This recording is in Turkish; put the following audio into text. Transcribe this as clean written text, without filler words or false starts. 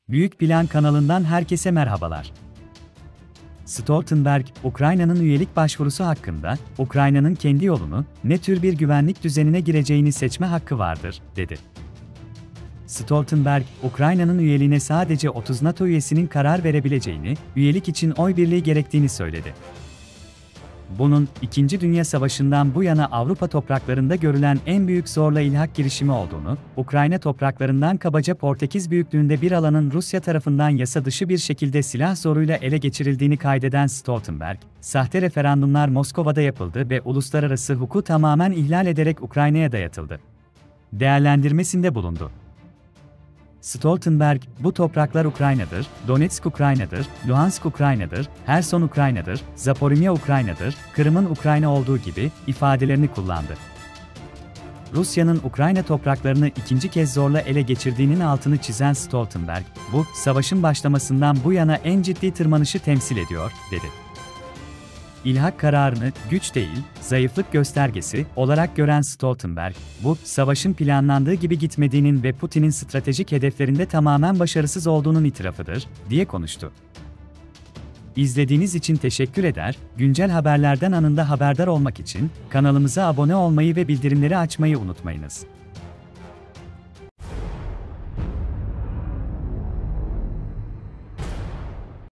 Büyük Plan kanalından herkese merhabalar. Stoltenberg, Ukrayna'nın üyelik başvurusu hakkında, Ukrayna'nın kendi yolunu, ne tür bir güvenlik düzenine gireceğini seçme hakkı vardır, dedi. Stoltenberg, Ukrayna'nın üyeliğine sadece 30 NATO üyesinin karar verebileceğini, üyelik için oy birliği gerektiğini söyledi. Bunun, İkinci Dünya Savaşı'ndan bu yana Avrupa topraklarında görülen en büyük zorla ilhak girişimi olduğunu, Ukrayna topraklarından kabaca Portekiz büyüklüğünde bir alanın Rusya tarafından yasa dışı bir şekilde silah zoruyla ele geçirildiğini kaydeden Stoltenberg, sahte referandumlar Moskova'da yapıldı ve uluslararası hukuku tamamen ihlal ederek Ukrayna'ya dayatıldı değerlendirmesinde bulundu. Stoltenberg, bu topraklar Ukrayna'dır, Donetsk Ukrayna'dır, Luhansk Ukrayna'dır, Herson Ukrayna'dır, Zaporimya Ukrayna'dır, Kırım'ın Ukrayna olduğu gibi ifadelerini kullandı. Rusya'nın Ukrayna topraklarını ikinci kez zorla ele geçirdiğinin altını çizen Stoltenberg, bu, savaşın başlamasından bu yana en ciddi tırmanışı temsil ediyor, dedi. İlhak kararını, güç değil, zayıflık göstergesi olarak gören Stoltenberg, bu, savaşın planlandığı gibi gitmediğinin ve Putin'in stratejik hedeflerinde tamamen başarısız olduğunun itirafıdır, diye konuştu. İzlediğiniz için teşekkür eder, güncel haberlerden anında haberdar olmak için kanalımıza abone olmayı ve bildirimleri açmayı unutmayınız.